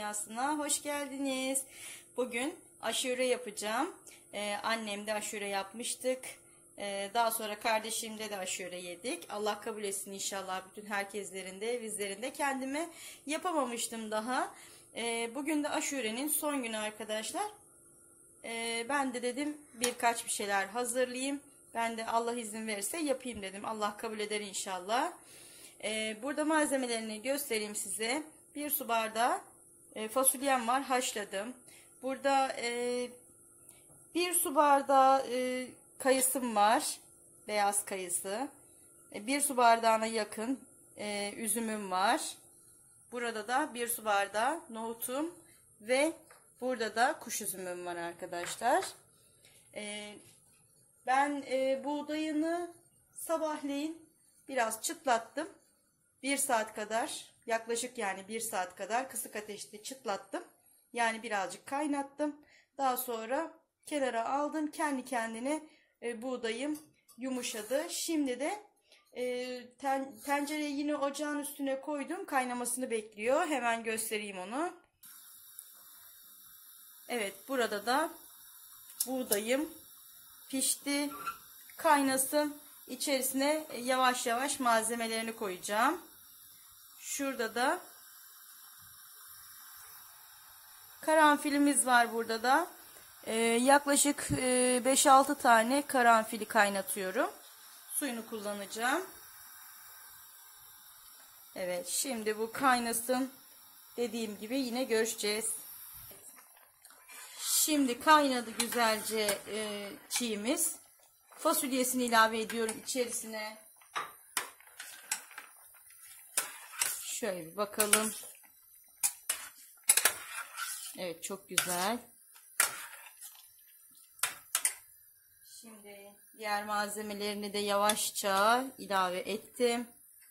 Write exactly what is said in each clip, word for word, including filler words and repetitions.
Dünyası'na hoş geldiniz. Bugün aşure yapacağım. Ee, annem de aşure yapmıştık. Ee, daha sonra kardeşimde de aşure yedik. Allah kabul etsin inşallah bütün herkeslerin de bizlerin de. Kendime yapamamıştım daha. Ee, bugün de aşurenin son günü arkadaşlar. Ee, ben de dedim birkaç bir şeyler hazırlayayım. Ben de Allah izin verirse yapayım dedim. Allah kabul eder inşallah. Ee, burada malzemelerini göstereyim size. Bir su bardağı e, fasulyem var, haşladım. Burada e, bir su bardağı e, kayısım var, beyaz kayısı. E, bir su bardağına yakın e, üzümüm var. Burada da bir su bardağı nohutum ve burada da kuş üzümüm var arkadaşlar. E, ben e, buğdayını sabahleyin biraz çıtlattım. Bir saat kadar, yaklaşık yani bir saat kadar kısık ateşte çıtlattım. Yani birazcık kaynattım. Daha sonra kenara aldım. Kendi kendine e, buğdayım yumuşadı. Şimdi de e, ten, tencereyi yine ocağın üstüne koydum. Kaynamasını bekliyor. Hemen göstereyim onu. Evet, burada da buğdayım pişti. Kaynasın. İçerisine yavaş yavaş malzemelerini koyacağım. Şurada da karanfilimiz var burada da. Ee, yaklaşık e, beş altı tane karanfili kaynatıyorum. Suyunu kullanacağım. Evet, şimdi bu kaynasın. Dediğim gibi yine görüşeceğiz. Şimdi kaynadı güzelce e, çiğimiz. Fasulyesini ilave ediyorum içerisine. Şöyle bir bakalım. Evet, çok güzel. Şimdi diğer malzemelerini de yavaşça ilave ettim.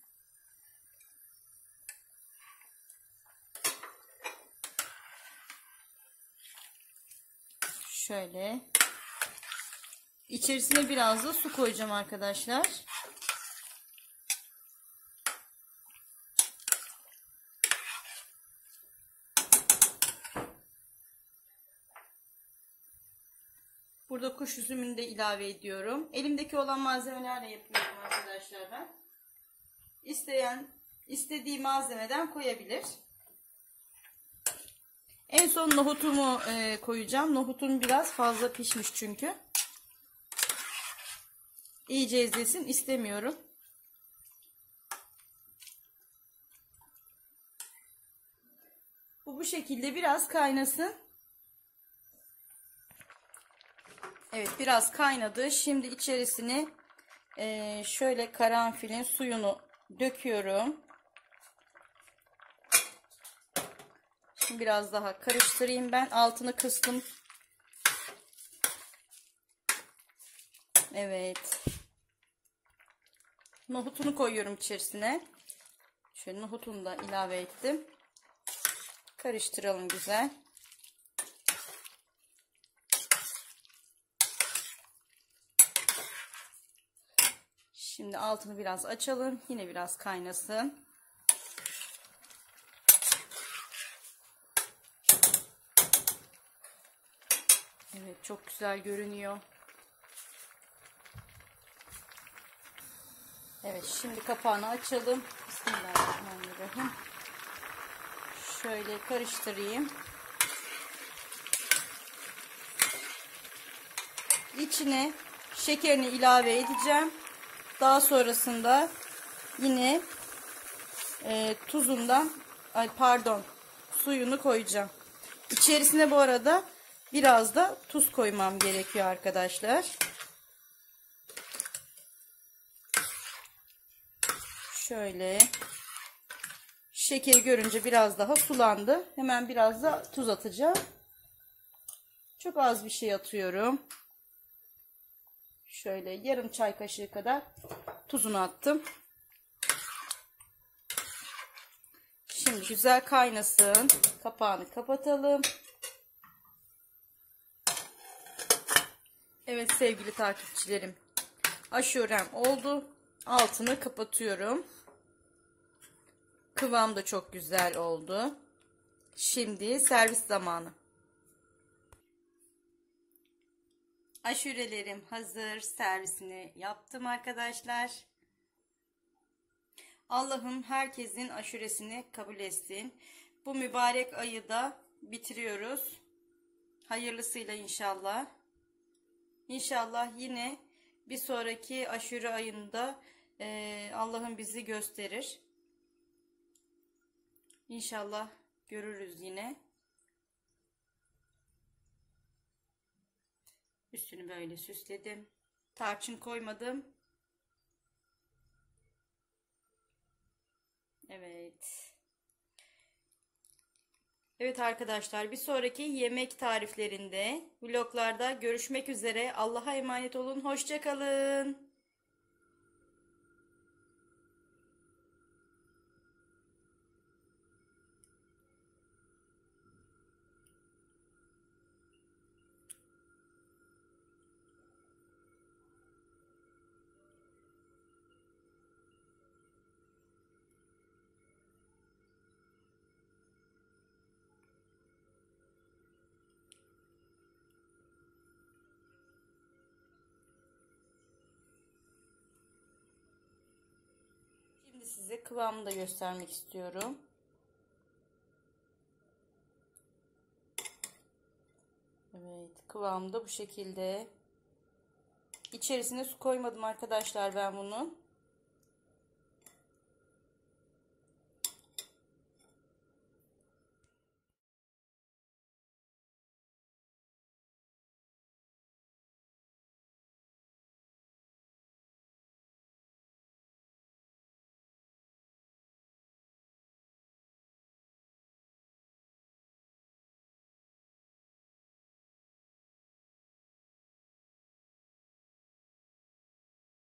Şöyle. İçerisine biraz da su koyacağım arkadaşlar. Burada kuş üzümünü de ilave ediyorum. Elimdeki olan malzemelerle yapıyorum arkadaşlar ben. İsteyen istediği malzemeden koyabilir. En son nohutumu e, koyacağım. Nohutum biraz fazla pişmiş çünkü. İyice ezilsin istemiyorum. Bu bu şekilde biraz kaynasın. Evet, biraz kaynadı. Şimdi içerisine e, şöyle karanfilin suyunu döküyorum. Şimdi biraz daha karıştırayım ben. Altını kıstım. Evet. Nohutunu koyuyorum içerisine. Şöyle nohutunu da ilave ettim. Karıştıralım güzel. Şimdi altını biraz açalım. Yine biraz kaynasın. Evet, çok güzel görünüyor. Evet, şimdi kapağını açalım. Bismillahirrahmanirrahim. Şöyle karıştırayım. İçine şekerini ilave edeceğim. Daha sonrasında yine e, tuzundan, ay pardon, suyunu koyacağım. İçerisine bu arada biraz da tuz koymam gerekiyor arkadaşlar. Şöyle şekeri görünce biraz daha sulandı. Hemen biraz da tuz atacağım. Çok az bir şey atıyorum. Şöyle yarım çay kaşığı kadar tuzunu attım. Şimdi güzel kaynasın. Kapağını kapatalım. Evet sevgili takipçilerim. Aşurem oldu. Altını kapatıyorum. Kıvam da çok güzel oldu. Şimdi servis zamanı. Aşurelerim hazır. Servisini yaptım arkadaşlar. Allah'ım herkesin aşuresini kabul etsin. Bu mübarek ayı da bitiriyoruz. Hayırlısıyla inşallah. İnşallah yine bir sonraki aşure ayında e, Allah'ım bizi gösterir. İnşallah görürüz yine. Üstünü böyle süsledim. Tarçın koymadım. Evet. Evet arkadaşlar, bir sonraki yemek tariflerinde, vloglarda görüşmek üzere. Allah'a emanet olun. Hoşça kalın. Şimdi size kıvamını da göstermek istiyorum. Evet, kıvamı da bu şekilde. İçerisine su koymadım arkadaşlar ben bunun.